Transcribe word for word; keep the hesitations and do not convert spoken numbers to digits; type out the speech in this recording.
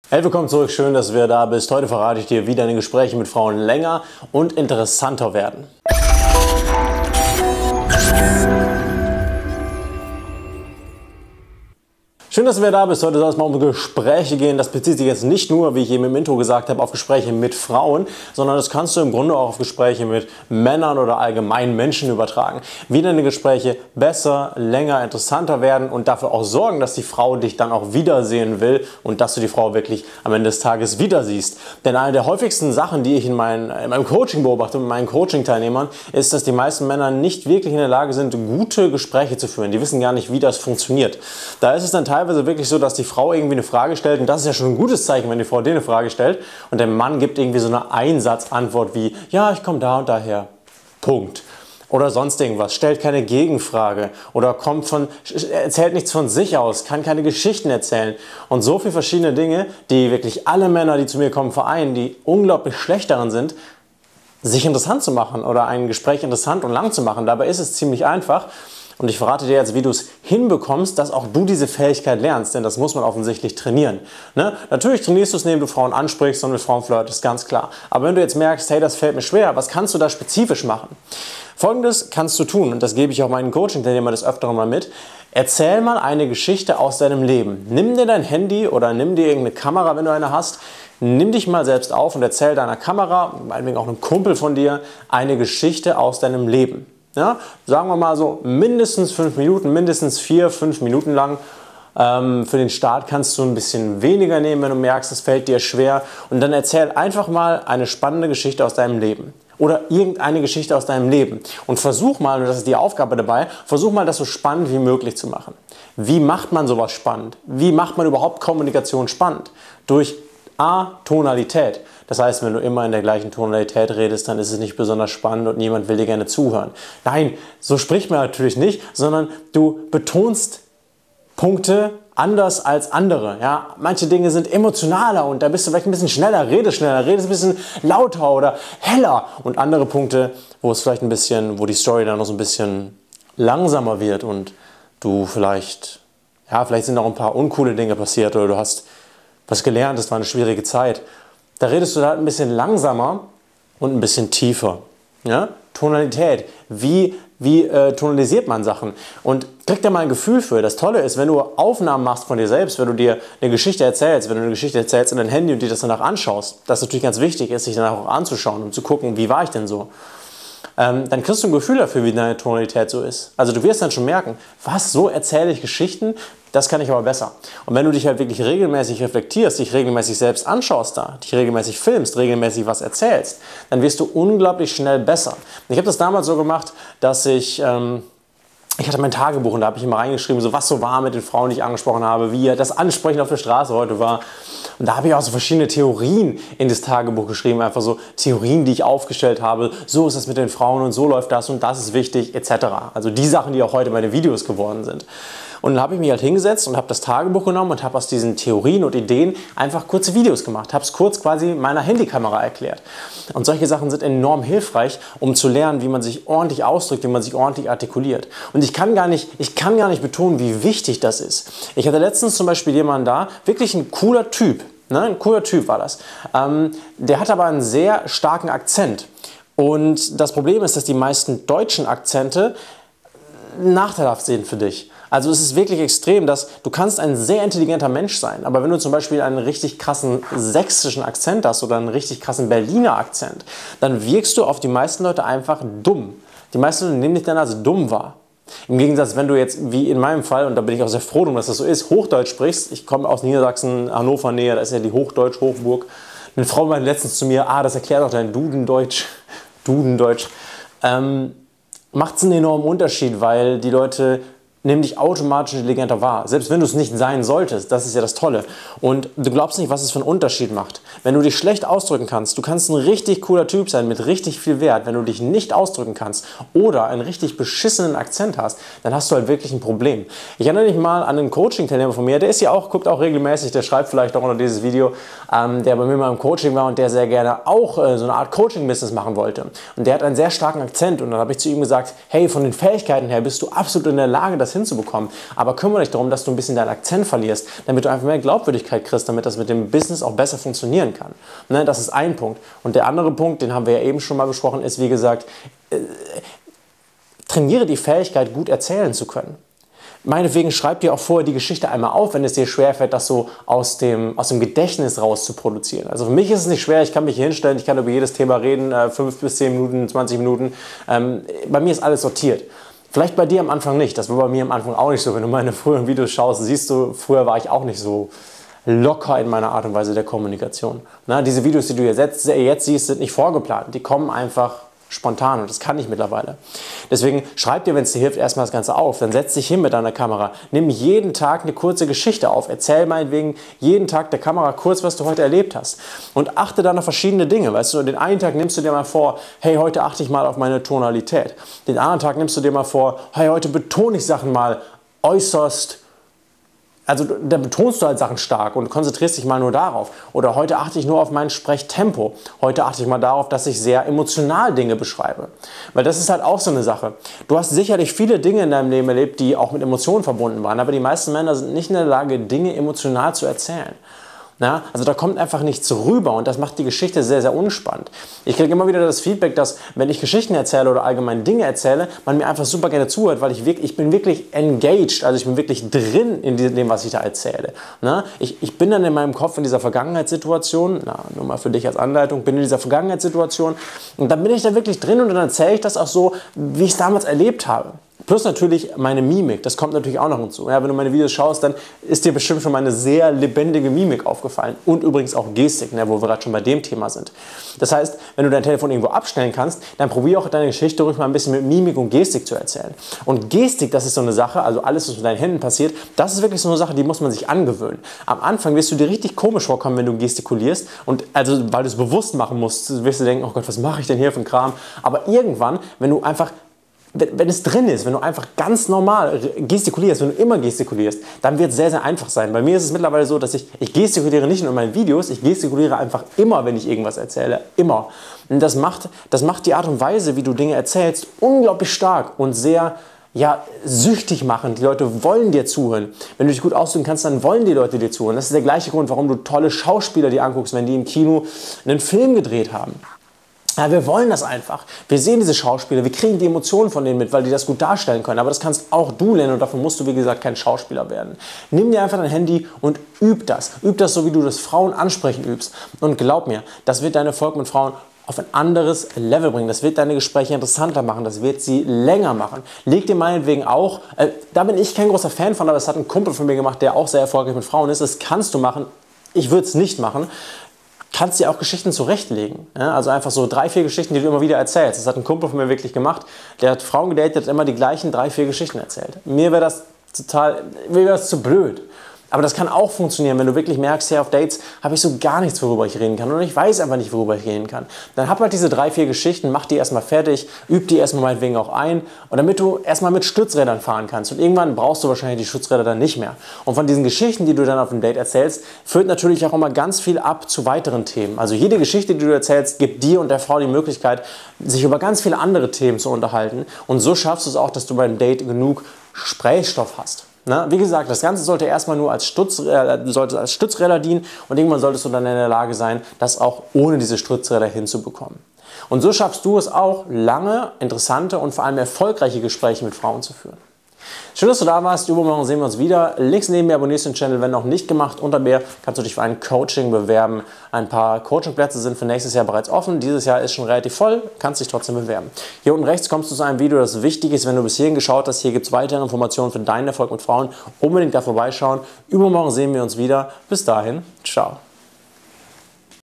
Hey, willkommen zurück, schön, dass du wieder da bist. Heute verrate ich dir, wie deine Gespräche mit Frauen länger und interessanter werden. Schön, dass du wieder da bist. Heute soll es mal um Gespräche gehen. Das bezieht sich jetzt nicht nur, wie ich eben im Intro gesagt habe, auf Gespräche mit Frauen, sondern das kannst du im Grunde auch auf Gespräche mit Männern oder allgemein Menschen übertragen. Wie deine Gespräche besser, länger, interessanter werden und dafür auch sorgen, dass die Frau dich dann auch wiedersehen will und dass du die Frau wirklich am Ende des Tages wieder siehst. Denn eine der häufigsten Sachen, die ich in, mein, in meinem Coaching beobachte, mit meinen Coaching-Teilnehmern, ist, dass die meisten Männer nicht wirklich in der Lage sind, gute Gespräche zu führen. Die wissen gar nicht, wie das funktioniert. Da ist es dann teilweise wirklich so, dass die Frau irgendwie eine Frage stellt und das ist ja schon ein gutes Zeichen, wenn die Frau dir eine Frage stellt und der Mann gibt irgendwie so eine Einsatzantwort wie, ja, ich komme da und daher, Punkt. Oder sonst irgendwas, stellt keine Gegenfrage oder kommt von, erzählt nichts von sich aus, kann keine Geschichten erzählen und so viele verschiedene Dinge, die wirklich alle Männer, die zu mir kommen, vereinen, die unglaublich schlecht darin sind, sich interessant zu machen oder ein Gespräch interessant und lang zu machen. Dabei ist es ziemlich einfach. Und ich verrate dir jetzt, wie du es hinbekommst, dass auch du diese Fähigkeit lernst, denn das muss man offensichtlich trainieren. Ne? Natürlich trainierst du es, indem du Frauen ansprichst und mit Frauen flirtest, ganz klar. Aber wenn du jetzt merkst, hey, das fällt mir schwer, was kannst du da spezifisch machen? Folgendes kannst du tun, und das gebe ich auch meinen Coaching-Teilnehmern des Öfteren mal mit. Erzähl mal eine Geschichte aus deinem Leben. Nimm dir dein Handy oder nimm dir irgendeine Kamera, wenn du eine hast. Nimm dich mal selbst auf und erzähl deiner Kamera, meinetwegen auch einem Kumpel von dir, eine Geschichte aus deinem Leben. Ja, sagen wir mal so mindestens fünf Minuten, mindestens vier, fünf Minuten lang. Ähm, für den Start kannst du ein bisschen weniger nehmen, wenn du merkst, es fällt dir schwer. Und dann erzähl einfach mal eine spannende Geschichte aus deinem Leben. Oder irgendeine Geschichte aus deinem Leben. Und versuch mal, und das ist die Aufgabe dabei, versuch mal, das so spannend wie möglich zu machen. Wie macht man sowas spannend? Wie macht man überhaupt Kommunikation spannend? Durch A, Tonalität. Das heißt, wenn du immer in der gleichen Tonalität redest, dann ist es nicht besonders spannend und niemand will dir gerne zuhören. Nein, so spricht man natürlich nicht, sondern du betonst Punkte anders als andere. Ja? Manche Dinge sind emotionaler und da bist du vielleicht ein bisschen schneller, redest schneller, redest ein bisschen lauter oder heller. Und andere Punkte, wo es vielleicht ein bisschen, wo die Story dann noch so ein bisschen langsamer wird und du vielleicht, ja, vielleicht sind noch ein paar uncoole Dinge passiert oder du hast was gelernt, das war eine schwierige Zeit. Da redest du halt ein bisschen langsamer und ein bisschen tiefer. Ja? Tonalität. Wie, wie äh, tonalisiert man Sachen? Und krieg da mal ein Gefühl für. Das Tolle ist, wenn du Aufnahmen machst von dir selbst, wenn du dir eine Geschichte erzählst, wenn du eine Geschichte erzählst in dein Handy und dir das danach anschaust, das natürlich ganz wichtig ist, sich danach auch anzuschauen, um zu gucken, wie war ich denn so? Ähm, dann kriegst du ein Gefühl dafür, wie deine Tonalität so ist. Also du wirst dann schon merken, was, so erzähle ich Geschichten? Das kann ich aber besser. Und wenn du dich halt wirklich regelmäßig reflektierst, dich regelmäßig selbst anschaust da, dich regelmäßig filmst, regelmäßig was erzählst, dann wirst du unglaublich schnell besser. Und ich habe das damals so gemacht, dass ich... Ähm, Ich hatte mein Tagebuch und da habe ich immer reingeschrieben, so was so war mit den Frauen, die ich angesprochen habe, wie das Ansprechen auf der Straße heute war. Und da habe ich auch so verschiedene Theorien in das Tagebuch geschrieben, einfach so Theorien, die ich aufgestellt habe. So ist es mit den Frauen und so läuft das und das ist wichtig, et cetera. Also die Sachen, die auch heute meine Videos geworden sind. Und dann habe ich mich halt hingesetzt und habe das Tagebuch genommen und habe aus diesen Theorien und Ideen einfach kurze Videos gemacht. Habe es kurz quasi meiner Handykamera erklärt. Und solche Sachen sind enorm hilfreich, um zu lernen, wie man sich ordentlich ausdrückt, wie man sich ordentlich artikuliert. Und ich kann gar nicht, ich kann gar nicht betonen, wie wichtig das ist. Ich hatte letztens zum Beispiel jemanden da, wirklich ein cooler Typ. Ne? Ein cooler Typ war das. Ähm, der hat aber einen sehr starken Akzent. Und das Problem ist, dass die meisten deutschen Akzente nachteilhaft sind für dich. Also es ist wirklich extrem, dass du kannst ein sehr intelligenter Mensch sein, aber wenn du zum Beispiel einen richtig krassen sächsischen Akzent hast oder einen richtig krassen Berliner Akzent, dann wirkst du auf die meisten Leute einfach dumm. Die meisten Leute nehmen dich dann als dumm wahr. Im Gegensatz, wenn du jetzt, wie in meinem Fall, und da bin ich auch sehr froh, dass das so ist, Hochdeutsch sprichst, ich komme aus Niedersachsen, Hannover Nähe, da ist ja die Hochdeutsch-Hochburg. Eine Frau meinte letztens zu mir, ah, das erklärt doch dein Dudendeutsch, Dudendeutsch, ähm, macht es einen enormen Unterschied, weil die Leute nehmen dich automatisch intelligenter wahr. Selbst wenn du es nicht sein solltest, das ist ja das Tolle. Und du glaubst nicht, was es für einen Unterschied macht. Wenn du dich schlecht ausdrücken kannst, du kannst ein richtig cooler Typ sein mit richtig viel Wert. Wenn du dich nicht ausdrücken kannst oder einen richtig beschissenen Akzent hast, dann hast du halt wirklich ein Problem. Ich erinnere mich mal an einen Coaching-Teilnehmer von mir, der ist ja auch, guckt auch regelmäßig, der schreibt vielleicht auch unter dieses Video, ähm, der bei mir mal im Coaching war und der sehr gerne auch äh, so eine Art Coaching-Business machen wollte. Und der hat einen sehr starken Akzent und dann habe ich zu ihm gesagt, hey, von den Fähigkeiten her bist du absolut in der Lage, das das hinzubekommen. Aber kümmere dich darum, dass du ein bisschen deinen Akzent verlierst, damit du einfach mehr Glaubwürdigkeit kriegst, damit das mit dem Business auch besser funktionieren kann. Ne, das ist ein Punkt. Und der andere Punkt, den haben wir ja eben schon mal besprochen, ist, wie gesagt, äh, trainiere die Fähigkeit, gut erzählen zu können. Meinetwegen schreib dir auch vorher die Geschichte einmal auf, wenn es dir schwerfällt, das so aus dem, aus dem Gedächtnis raus zu produzieren. Also für mich ist es nicht schwer, ich kann mich hier hinstellen, ich kann über jedes Thema reden, äh, fünf bis zehn Minuten, zwanzig Minuten. Ähm, bei mir ist alles sortiert. Vielleicht bei dir am Anfang nicht, das war bei mir am Anfang auch nicht so. Wenn du meine früheren Videos schaust, siehst du, früher war ich auch nicht so locker in meiner Art und Weise der Kommunikation. Na, diese Videos, die du jetzt, jetzt siehst, sind nicht vorgeplant, die kommen einfach spontan und das kann ich mittlerweile. Deswegen schreib dir, wenn es dir hilft, erstmal das Ganze auf. Dann setz dich hin mit deiner Kamera. Nimm jeden Tag eine kurze Geschichte auf. Erzähl meinetwegen jeden Tag der Kamera kurz, was du heute erlebt hast. Und achte dann auf verschiedene Dinge. Weißt du, den einen Tag nimmst du dir mal vor, hey, heute achte ich mal auf meine Tonalität. Den anderen Tag nimmst du dir mal vor, hey, heute betone ich Sachen mal äußerst. Also da betonst du halt Sachen stark und konzentrierst dich mal nur darauf. Oder heute achte ich nur auf mein Sprechtempo. Heute achte ich mal darauf, dass ich sehr emotional Dinge beschreibe. Weil das ist halt auch so eine Sache. Du hast sicherlich viele Dinge in deinem Leben erlebt, die auch mit Emotionen verbunden waren. Aber die meisten Männer sind nicht in der Lage, Dinge emotional zu erzählen. Na, also da kommt einfach nichts rüber und das macht die Geschichte sehr, sehr unspannend. Ich kriege immer wieder das Feedback, dass wenn ich Geschichten erzähle oder allgemein Dinge erzähle, man mir einfach super gerne zuhört, weil ich wirklich, ich bin wirklich engaged, also ich bin wirklich drin in dem, was ich da erzähle. Na, ich, ich bin dann in meinem Kopf in dieser Vergangenheitssituation, na, nur mal für dich als Anleitung, bin in dieser Vergangenheitssituation und dann bin ich da wirklich drin und dann erzähle ich das auch so, wie ich es damals erlebt habe. Plus natürlich meine Mimik, das kommt natürlich auch noch hinzu. Ja, wenn du meine Videos schaust, dann ist dir bestimmt schon meine sehr lebendige Mimik aufgefallen. Und übrigens auch Gestik, ne, wo wir gerade schon bei dem Thema sind. Das heißt, wenn du dein Telefon irgendwo abstellen kannst, dann probier auch deine Geschichte ruhig mal ein bisschen mit Mimik und Gestik zu erzählen. Und Gestik, das ist so eine Sache, also alles, was mit deinen Händen passiert, das ist wirklich so eine Sache, die muss man sich angewöhnen. Am Anfang wirst du dir richtig komisch vorkommen, wenn du gestikulierst. Und also, weil du es bewusst machen musst, wirst du denken, oh Gott, was mache ich denn hier für einen Kram? Aber irgendwann, wenn du einfach Wenn es drin ist, wenn du einfach ganz normal gestikulierst, wenn du immer gestikulierst, dann wird es sehr, sehr einfach sein. Bei mir ist es mittlerweile so, dass ich, ich gestikuliere nicht nur in meinen Videos, ich gestikuliere einfach immer, wenn ich irgendwas erzähle. Immer. Und das macht, das macht die Art und Weise, wie du Dinge erzählst, unglaublich stark und sehr ja, süchtig machen. Die Leute wollen dir zuhören. Wenn du dich gut ausdrücken kannst, dann wollen die Leute dir zuhören. Das ist der gleiche Grund, warum du tolle Schauspieler dir anguckst, wenn die im Kino einen Film gedreht haben. Ja, wir wollen das einfach. Wir sehen diese Schauspieler, wir kriegen die Emotionen von denen mit, weil die das gut darstellen können. Aber das kannst auch du lernen und dafür musst du, wie gesagt, kein Schauspieler werden. Nimm dir einfach dein Handy und üb das. Üb das so, wie du das Frauen ansprechen übst. Und glaub mir, das wird dein Erfolg mit Frauen auf ein anderes Level bringen. Das wird deine Gespräche interessanter machen, das wird sie länger machen. Leg dir meinetwegen auch, äh, da bin ich kein großer Fan von, aber das hat ein Kumpel von mir gemacht, der auch sehr erfolgreich mit Frauen ist. Das kannst du machen. Ich würde es nicht machen. Kannst dir auch Geschichten zurechtlegen. Ja, also einfach so drei, vier Geschichten, die du immer wieder erzählst. Das hat ein Kumpel von mir wirklich gemacht. Der hat Frauen gedatet, der hat immer die gleichen drei, vier Geschichten erzählt. Mir wäre das total, mir wäre das zu blöd. Aber das kann auch funktionieren, wenn du wirklich merkst, hey, auf Dates habe ich so gar nichts, worüber ich reden kann. Und ich weiß einfach nicht, worüber ich reden kann. Dann hab halt diese drei, vier Geschichten, mach die erstmal fertig, üb die erstmal meinetwegen auch ein. Und damit du erstmal mit Stützrädern fahren kannst. Und irgendwann brauchst du wahrscheinlich die Stützräder dann nicht mehr. Und von diesen Geschichten, die du dann auf dem Date erzählst, führt natürlich auch immer ganz viel ab zu weiteren Themen. Also jede Geschichte, die du erzählst, gibt dir und der Frau die Möglichkeit, sich über ganz viele andere Themen zu unterhalten. Und so schaffst du es auch, dass du beim Date genug Gesprächsstoff hast. Na, wie gesagt, das Ganze sollte erstmal nur als, Stütz, äh, sollte als Stützräder dienen und irgendwann solltest du dann in der Lage sein, das auch ohne diese Stützräder hinzubekommen. Und so schaffst du es auch, lange, interessante und vor allem erfolgreiche Gespräche mit Frauen zu führen. Schön, dass du da warst. Übermorgen sehen wir uns wieder. Links neben mir, abonnierst den Channel, wenn noch nicht gemacht. Unter mir kannst du dich für ein Coaching bewerben. Ein paar Coachingplätze sind für nächstes Jahr bereits offen. Dieses Jahr ist schon relativ voll, kannst dich trotzdem bewerben. Hier unten rechts kommst du zu einem Video, das wichtig ist, wenn du bis hierhin geschaut hast. Hier gibt es weitere Informationen für deinen Erfolg mit Frauen. Unbedingt da vorbeischauen. Übermorgen sehen wir uns wieder. Bis dahin, ciao.